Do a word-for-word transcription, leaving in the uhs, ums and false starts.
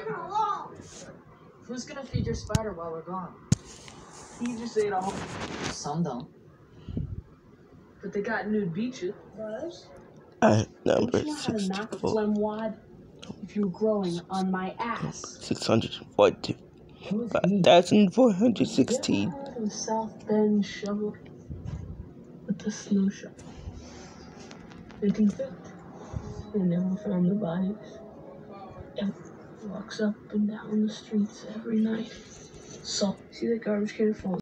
Who's gonna feed your spider while we're gone? He just ate all. Some don't. But they got nude beaches. At number Don't you know how to knock a phlegm wad? If you're growing on my ass. six hundred forty. five thousand four hundred sixteen. You ever heard of South Bend shovel? With the snow shovel. They think that they never found the bodies. It walks up and down the streets every night. So, see that garbage can full